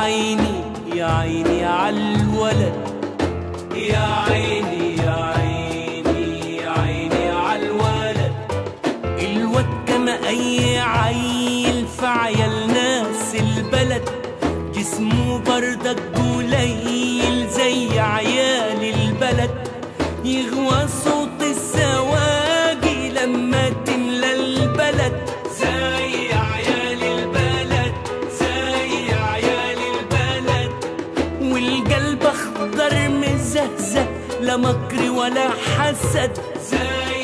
عيني يا عيني عالولد، يا عيني يا عيني يا عيني عالولد. الواد كما اي عيل في عيال ناس البلد، جسمه بردك قليل زي عيال البلد. يغوى صوت السواقي لما تملى البلد، زي عيال البلد زي عيال البلد. والقلب اخضر مزهزه لا مكر ولا حسد، زي